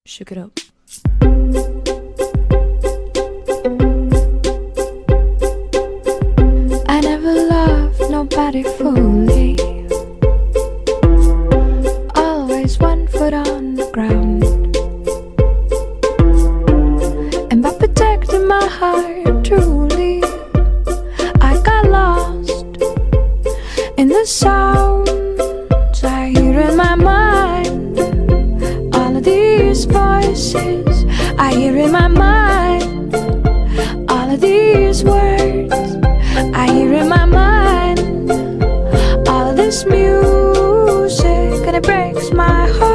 Shook it up. I never loved nobody fully. Always one foot on the ground. And by protecting my heart truly, I got lost in the sounds I hear in my mind. All of these voices I hear in my mind. All of these words I hear in my mind. All of this music, and it breaks my heart.